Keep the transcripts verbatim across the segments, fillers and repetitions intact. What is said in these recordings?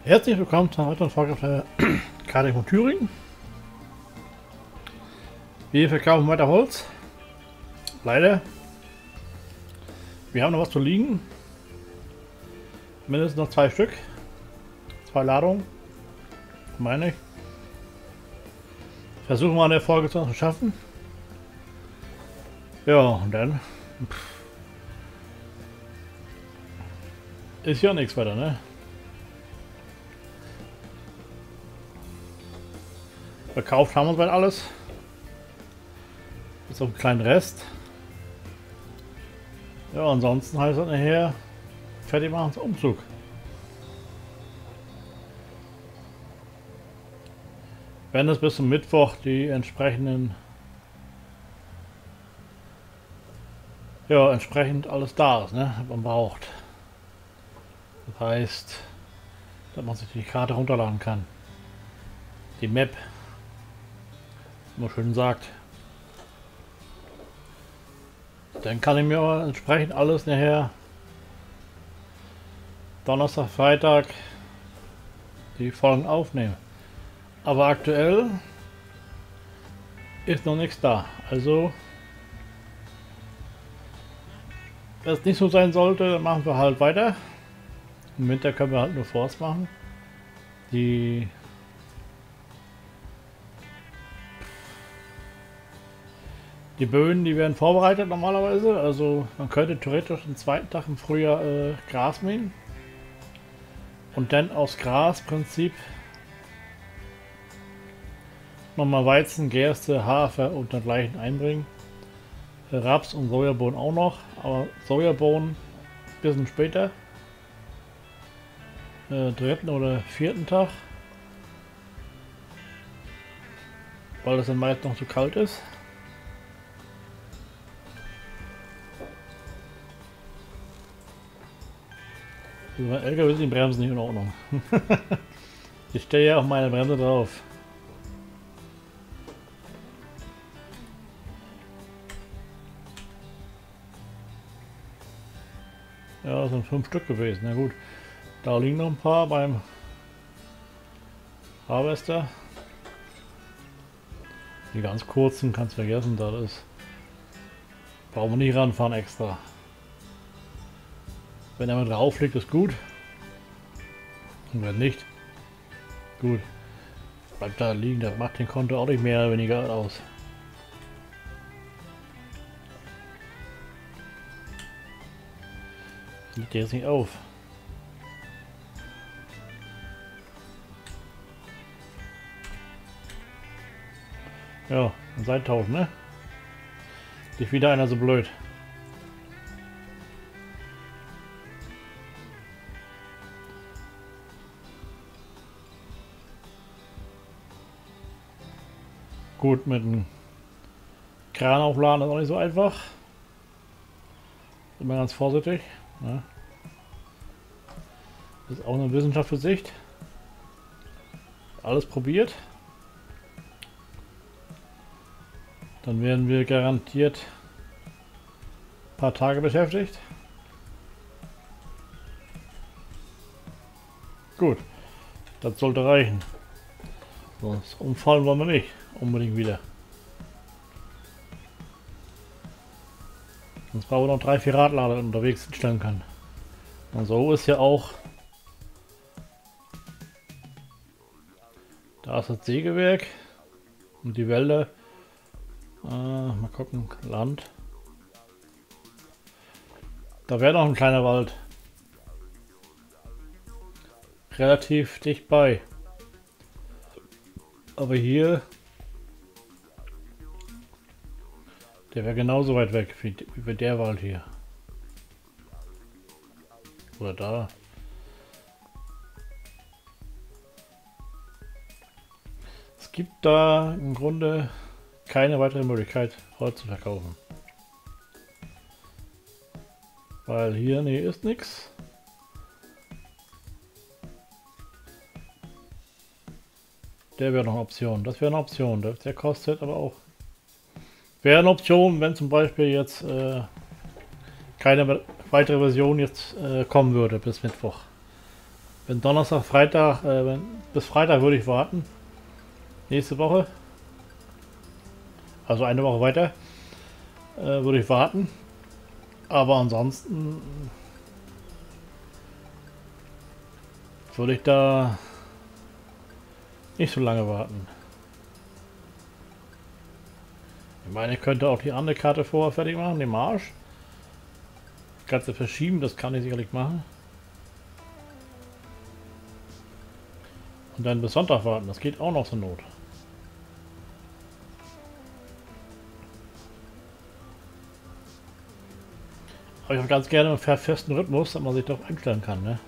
Herzlich willkommen zu einer weiteren Folge auf der Karte von Thüringen. Wir verkaufen weiter Holz. Leider. Wir haben noch was zu liegen. Mindestens noch zwei Stück. Zwei Ladungen. Meine ich. Versuchen wir an der Folge zu schaffen. Ja, und dann pff, ist ja nichts weiter, ne? Verkauft haben wir bald alles. Bis auf einen kleinen Rest. Ja, ansonsten heißt das nachher fertig machen zum Umzug. Wenn es bis zum Mittwoch die entsprechenden ja entsprechend alles da ist, ne, was man braucht. Das heißt, dass man sich die Karte runterladen kann. Die Map, wie man schön sagt. Dann kann ich mir aber entsprechend alles nachher Donnerstag, Freitag die Folgen aufnehmen. Aber aktuell ist noch nichts da. Also, wenn es nicht so sein sollte, dann machen wir halt weiter. Im Winter können wir halt nur Forst machen. Die Die Böden, die werden vorbereitet normalerweise. Also man könnte theoretisch den zweiten Tag im Frühjahr äh, Gras mähen. Und dann aus Grasprinzip nochmal Weizen, Gerste, Hafer und dergleichen einbringen. Raps und Sojabohnen auch noch, aber Sojabohnen ein bisschen später. Äh, dritten oder vierten Tag. Weil es dann meist noch zu kalt ist. Mein L K W sind die Bremsen nicht in Ordnung. Ich stehe ja auf meine Bremse drauf. Ja, das sind fünf Stück gewesen. Na gut, da liegen noch ein paar beim Harvester. Die ganz kurzen kannst du vergessen, das ist. Brauchen wir nicht ranfahren extra. Wenn er mal drauf liegt, ist gut. Und wenn nicht, gut. Bleibt da liegen, das macht den Konto auch nicht mehr oder weniger aus. Das liegt jetzt nicht auf. Ja, und Seite tauschen, ne? Nicht wieder einer so blöd. Gut, mit dem Kran aufladen ist auch nicht so einfach. Immer ganz vorsichtig. Ne? Das ist auch eine Wissenschaft für sich. Alles probiert. Dann werden wir garantiert ein paar Tage beschäftigt. Gut, das sollte reichen. Sonst umfallen wollen wir nicht unbedingt wieder. Sonst brauchen wir noch drei, vier Radlader unterwegs stellen können. Und so ist ja auch. Da ist das Sägewerk und die Wälder. Äh, mal gucken, Land. Da wäre noch ein kleiner Wald. Relativ dicht bei. Aber hier, der wäre genauso weit weg wie, wie der Wald hier. Oder da. Es gibt da im Grunde keine weitere Möglichkeit, Holz zu verkaufen. Weil hier, nee, ist nichts. Der wäre noch eine Option. Das wäre eine Option. Der kostet aber auch. Wäre eine Option, wenn zum Beispiel jetzt äh, keine weitere Version jetzt äh, kommen würde bis Mittwoch. Wenn Donnerstag, Freitag, äh, wenn, bis Freitag würde ich warten. Nächste Woche. Also eine Woche weiter. Äh, würde ich warten. Aber ansonsten würde ich da nicht so lange warten. Ich meine, ich könnte auch die andere Karte vorher fertig machen, den Marsch. Das Ganze verschieben, das kann ich sicherlich machen. Und dann bis Sonntag warten, das geht auch noch zur Not. Aber ich habe ganz gerne einen festen Rhythmus, dass man sich darauf einstellen kann, ne?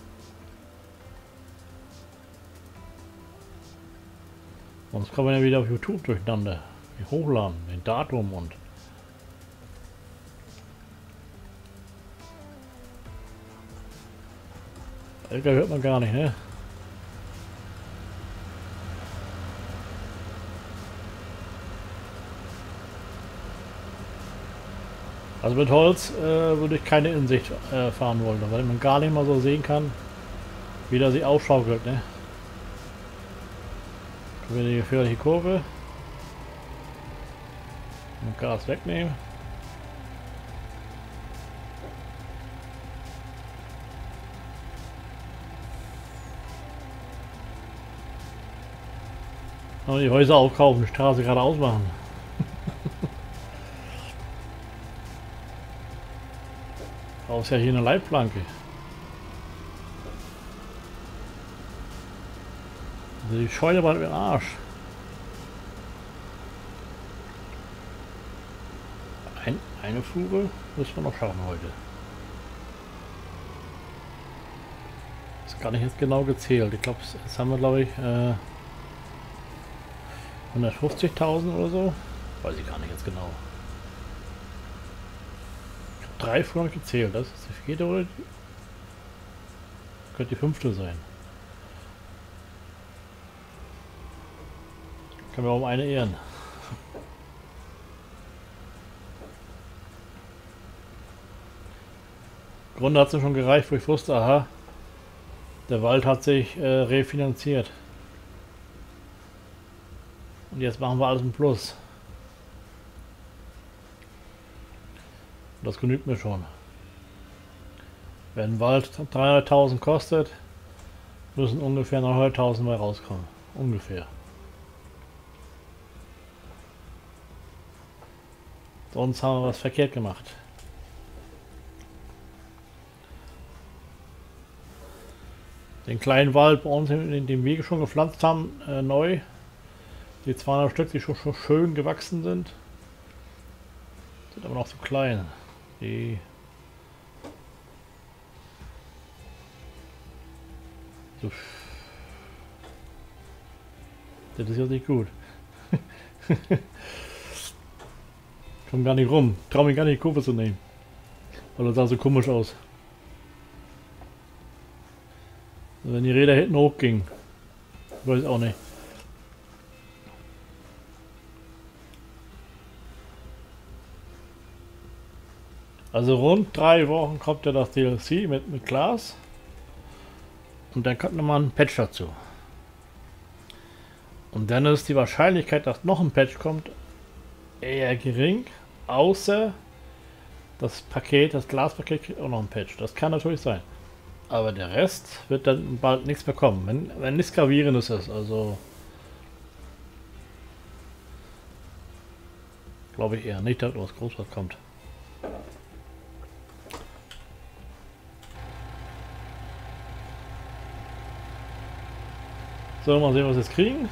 Sonst kommen wir ja wieder auf YouTube durcheinander. Die hochladen, den Datum und... Älter hört man gar nicht, ne? Also mit Holz äh, würde ich keine Insicht äh, fahren wollen, weil man gar nicht mal so sehen kann, wie der sich aufschaukelt, ne? Können wir die gefährliche Kurve und Gas wegnehmen. Und die Häuser aufkaufen, die Straße geradeaus machen. Brauchst ja hier eine Leitplanke. Also die Scheune war im Arsch. Ein, eine Fuhre müssen wir noch schaffen heute. Das gar nicht jetzt genau gezählt. Ich glaube, jetzt haben wir glaube ich äh, hundertfünfzigtausend oder so. Weiß ich gar nicht jetzt genau. Ich habe drei Fuhren gezählt. Das ist die vierte oder die? Könnte die fünfte sein. Können wir um eine ehren. Im Grunde hat es schon gereicht, wo ich wusste, aha, der Wald hat sich äh, refinanziert. Und jetzt machen wir alles im Plus. Das genügt mir schon. Wenn ein Wald dreihunderttausend kostet, müssen ungefähr neunhunderttausend mal rauskommen. Ungefähr. Sonst haben wir was verkehrt gemacht. Den kleinen Wald bei uns in dem Wege schon gepflanzt haben, äh, neu. Die zweihundert Stück, die schon, schon schön gewachsen sind, sind aber noch zu klein. Die so. Das ist ja nicht gut. Komm gar nicht rum. Trau mich gar nicht, die Kurve zu nehmen. Weil das sah so komisch aus. Wenn die Räder hinten hochgingen. Weiß auch nicht. Also rund drei Wochen kommt ja das D L C mit, mit Glas. Und dann kommt nochmal ein Patch dazu. Und dann ist die Wahrscheinlichkeit, dass noch ein Patch kommt, eher gering. Außer das Paket, das Glaspaket kriegt auch noch ein Patch. Das kann natürlich sein. Aber der Rest wird dann bald nichts mehr kommen. Wenn, wenn nichts Gravierendes ist. Also glaube ich eher nicht, dass was Großes kommt. So, mal sehen, was wir jetzt kriegen.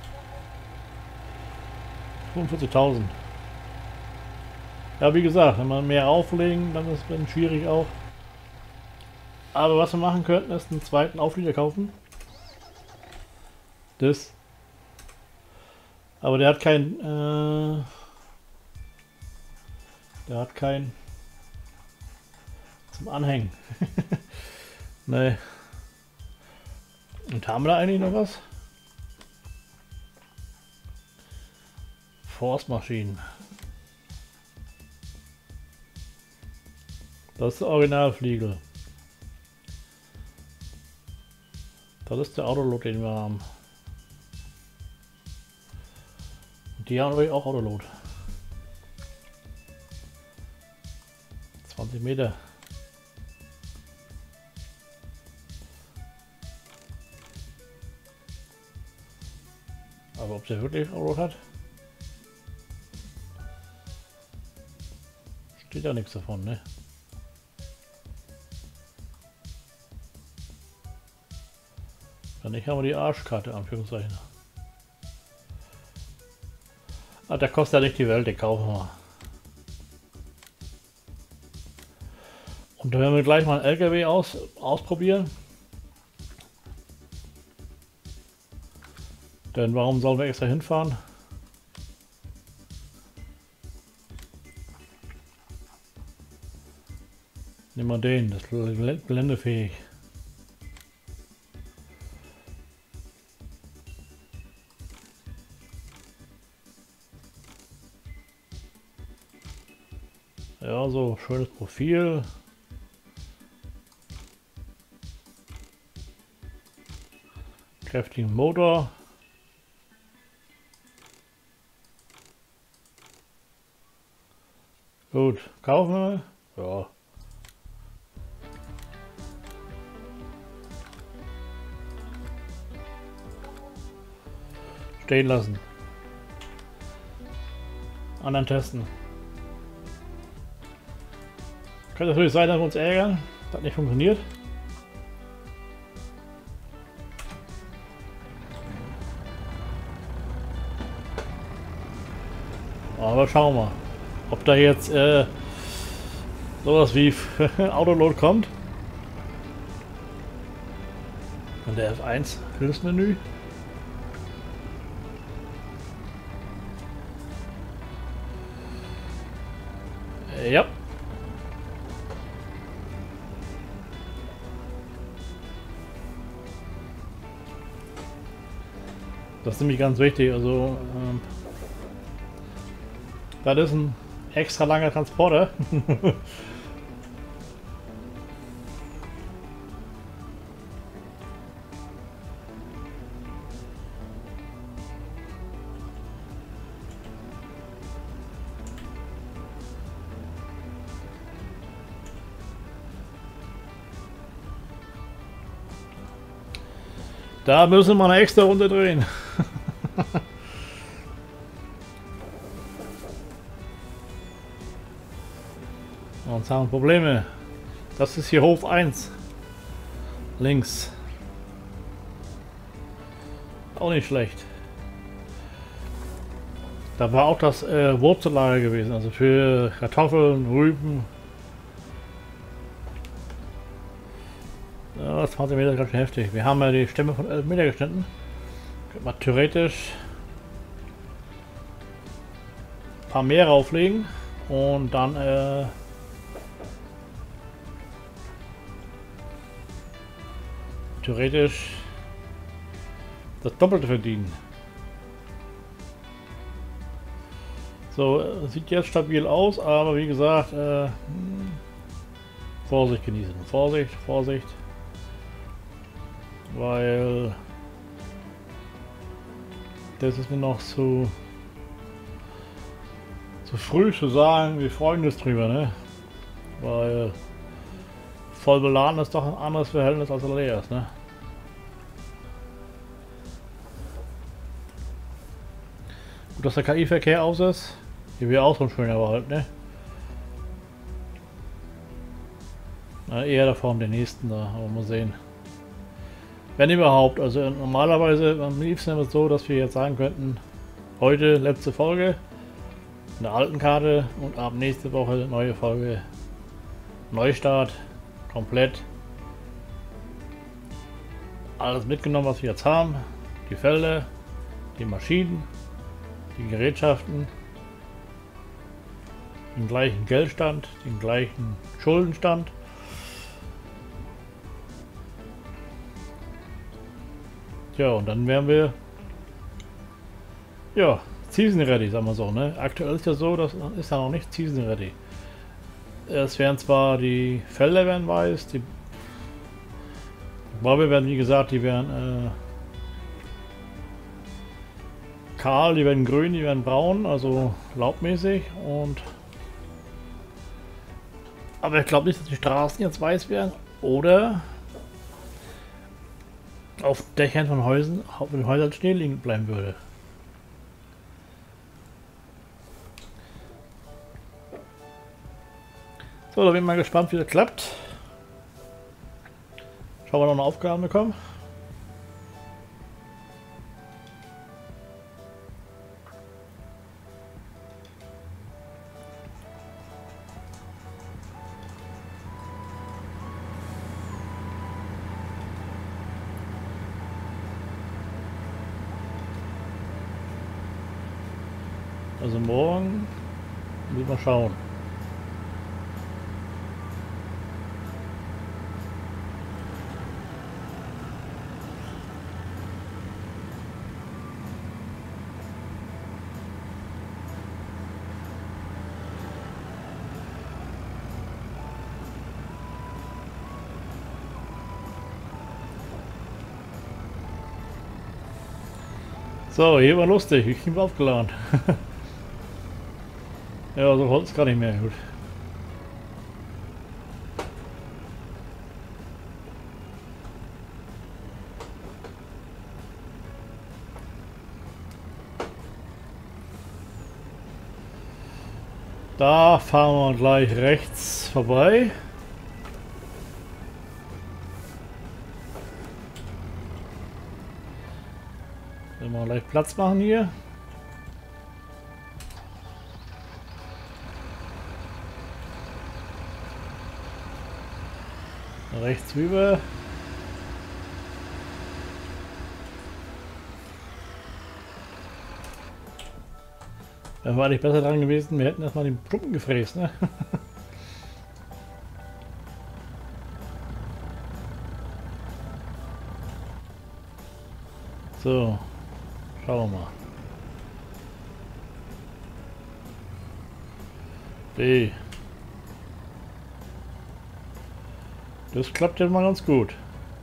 fünfundvierzigtausend. Ja, wie gesagt, wenn wir mehr auflegen, dann ist es schwierig auch. Aber was wir machen könnten, ist einen zweiten Auflieger kaufen. Das. Aber der hat kein... Äh, der hat kein... zum Anhängen. Nee. Und haben wir da eigentlich noch was? Forstmaschinen. Das ist der Originalfliegel. Das ist der Autolot, den wir haben. Und die haben natürlich auch Autolot. zwanzig Meter. Aber ob der wirklich Autolot hat? Steht ja nichts davon, ne? Dann nicht haben wir die Arschkarte, Anführungszeichen. Ah, der kostet ja nicht die Welt, den kaufen wir. Und da werden wir gleich mal einen L K W aus, ausprobieren. Denn warum sollen wir extra hinfahren? Nehmen wir den, das ist blendefähig. Ja, so schönes Profil. Kräftigen Motor. Gut, kaufen wir. Ja. Stehen lassen. Anderen testen. Könnte natürlich sein, dass wir uns ärgern. Das hat nicht funktioniert. Aber schauen wir mal, ob da jetzt äh, sowas wie Autolot kommt. Und der F eins Hilfsmenü. Äh, ja. Das ist nämlich ganz wichtig. Also ähm, das ist ein extra langer Transporter. Da müssen wir eine extra Runde drehen. Uns haben Probleme. Das ist hier Hof eins. Links. Auch nicht schlecht. Da war auch das äh, Wurzellager gewesen, also für Kartoffeln, Rüben. Ja, zwanzig Meter ist ganz schön heftig. Wir haben ja die Stämme von elf Meter geschnitten. Könnte man theoretisch ein paar mehr rauflegen und dann äh, theoretisch das Doppelte verdienen. So, sieht jetzt stabil aus, aber wie gesagt, äh, Vorsicht genießen. Vorsicht, Vorsicht. Weil das ist mir noch zu, zu früh zu sagen, wir freuen uns drüber, ne? Weil voll beladen ist doch ein anderes Verhältnis als er leer ist, ne? Gut, dass der K I-Verkehr aus ist. Hier wäre auch so ein schöner Wald, ne? Na, eher da vorne den nächsten da, aber mal sehen. Wenn überhaupt, also normalerweise am liebsten ist es so, dass wir jetzt sagen könnten, heute letzte Folge in der alten Karte und ab nächste Woche neue Folge, Neustart, komplett alles mitgenommen, was wir jetzt haben, die Felder, die Maschinen, die Gerätschaften, den gleichen Geldstand, den gleichen Schuldenstand. Ja, und dann wären wir ja Season Ready, sagen wir so, ne? Aktuell ist ja so, das ist ja noch nicht Season Ready. Es werden zwar die Felder werden weiß, die Bäume werden, wie gesagt, die werden äh, kahl, die werden grün, die werden braun, also laubmäßig. Und aber ich glaube nicht, dass die Straßen jetzt weiß werden oder auf Dächern von Häusern, auf den Häusern Schnee liegen bleiben würde. So, da bin ich mal gespannt, wie das klappt. Schauen wir noch eine Aufgabe bekommen. Also morgen müssen wir schauen. So, hier war lustig, ich bin aufgeladen. Ja, so Holz kann ich mehr, gut. Da fahren wir gleich rechts vorbei. Wenn wir gleich Platz machen hier. Rechts rüber. Wären wir eigentlich besser dran gewesen, wir hätten erstmal den Klumpen gefräst, ne? So, schauen wir mal. B. Das klappt ja mal ganz gut.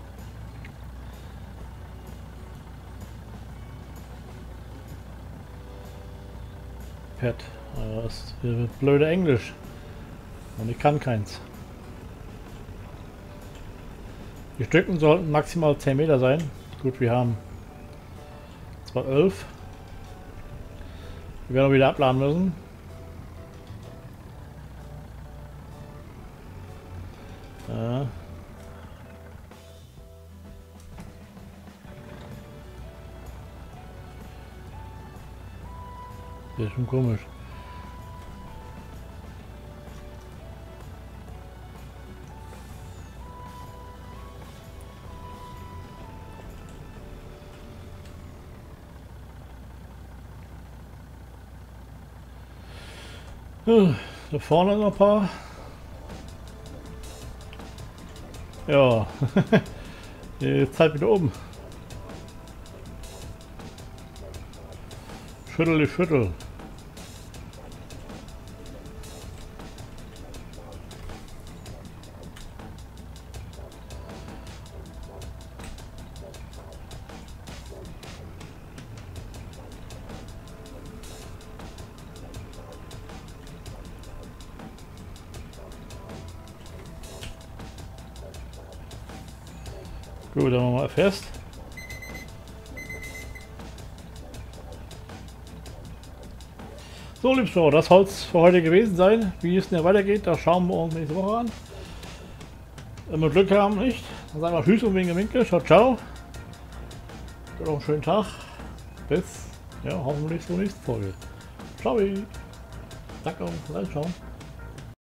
Pet. Das ist blöde Englisch. Und ich kann keins. Die Stücken sollten maximal zehn Meter sein. Gut, wir haben zwar elf. Wir werden auch wieder abladen müssen. Ja. Das ist schon komisch. Da vorne noch ein paar. Ja, die Zeit wieder oben. Schüttel die Schüttel. Gut, dann machen wir mal fest. So, liebes Frau, das soll es für heute gewesen sein. Wie es denn weitergeht, das schauen wir uns nächste Woche an. Wenn wir Glück haben, nicht. Dann sagen wir Tschüss und wegen Winkel. Ciao, ciao. Noch einen schönen Tag. Bis, ja, hoffentlich zur nächsten Folge. Ciao. Danke und reinschauen.